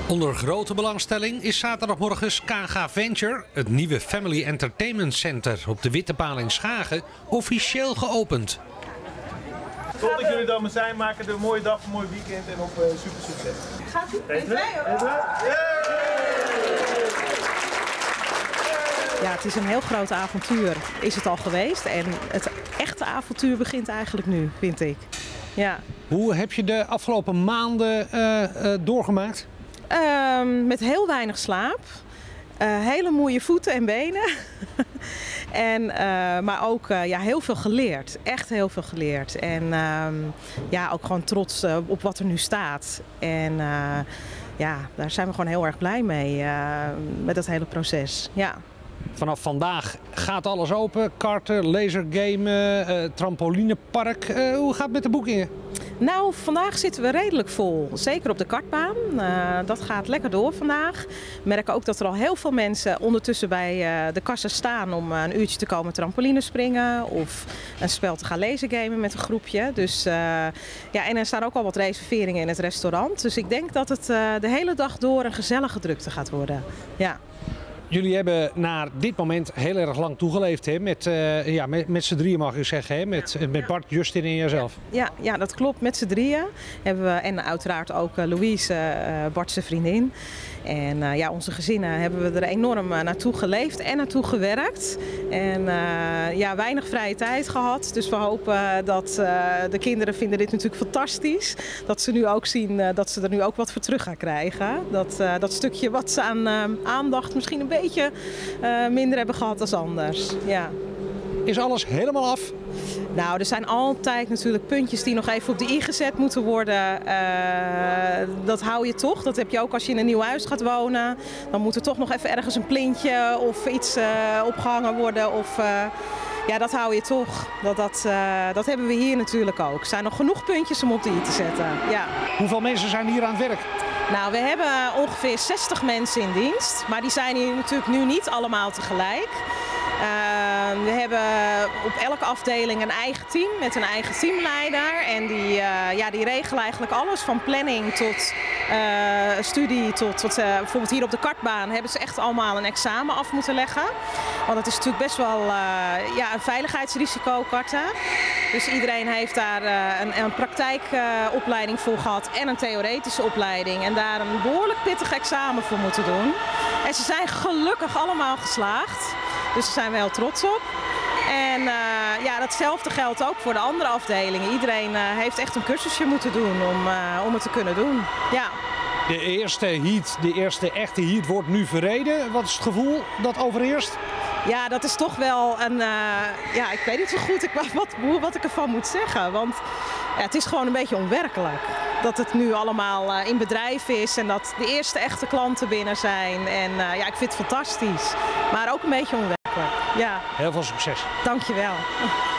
Onder grote belangstelling is zaterdagmorgen KG Venture, het nieuwe Family Entertainment Center op de Witte Paal in Schagen, officieel geopend. Tot dat jullie dan zijn, maken er een mooie dag, een mooi weekend en op super succes. Gaat u? Ja, het is een heel groot avontuur, is het al geweest. En het echte avontuur begint eigenlijk nu, vind ik. Ja. Hoe heb je de afgelopen maanden doorgemaakt? Met heel weinig slaap. Hele moeie voeten en benen. Maar ook heel veel geleerd. Echt heel veel geleerd. En ook gewoon trots op wat er nu staat. En daar zijn we gewoon heel erg blij mee met dat hele proces. Ja. Vanaf vandaag gaat alles open. Karten, lasergamen, trampolinepark. Hoe gaat het met de boekingen? Nou, vandaag zitten we redelijk vol. Zeker op de kartbaan. Dat gaat lekker door vandaag. We merken ook dat er al heel veel mensen ondertussen bij de kassen staan om een uurtje te komen trampoline springen of een spel te gaan lasergamen met een groepje. Dus, en er staan ook al wat reserveringen in het restaurant. Dus ik denk dat het de hele dag door een gezellige drukte gaat worden. Ja. Jullie hebben naar dit moment heel erg lang toegeleefd, hè? Met z'n drieën mag ik zeggen, hè? Met Bart, Justin en jezelf. Ja, dat klopt. Met z'n drieën hebben we, en uiteraard ook Louise, Bart's vriendin. En onze gezinnen hebben we er enorm naartoe geleefd en naartoe gewerkt. En weinig vrije tijd gehad. Dus we hopen dat de kinderen vinden dit natuurlijk fantastisch. Dat ze nu ook zien dat ze er nu ook wat voor terug gaan krijgen. Dat stukje wat ze aan aandacht misschien een beetje minder hebben gehad als anders. Ja. Is alles helemaal af? Nou, er zijn altijd natuurlijk puntjes die nog even op de i gezet moeten worden. Dat hou je toch. Dat heb je ook als je in een nieuw huis gaat wonen. Dan moet er toch nog even ergens een plintje of iets opgehangen worden. Dat hou je toch. Dat hebben we hier natuurlijk ook. Er zijn nog genoeg puntjes om op de i te zetten. Ja. Hoeveel mensen zijn hier aan het werk? Nou, we hebben ongeveer 60 mensen in dienst. Maar die zijn hier natuurlijk nu niet allemaal tegelijk. We hebben op elke afdeling een eigen team met een eigen teamleider. En die regelen eigenlijk alles van planning tot studie. Tot bijvoorbeeld hier op de kartbaan hebben ze echt allemaal een examen af moeten leggen. Want het is natuurlijk best wel een veiligheidsrisico karten. Dus iedereen heeft daar een praktijkopleiding voor gehad en een theoretische opleiding. En daar een behoorlijk pittig examen voor moeten doen. En ze zijn gelukkig allemaal geslaagd. Dus daar zijn we heel trots op. En datzelfde geldt ook voor de andere afdelingen. Iedereen heeft echt een cursusje moeten doen om het te kunnen doen. Ja. De eerste echte heat wordt nu verreden. Wat is het gevoel dat overheerst? Ja, dat is toch wel een... ik weet niet zo goed wat ik ervan moet zeggen. Want het is gewoon een beetje onwerkelijk. Dat het nu allemaal in bedrijf is en dat de eerste echte klanten binnen zijn. En ik vind het fantastisch. Maar ook een beetje onwerkelijk. Ja. Heel veel succes. Dankjewel.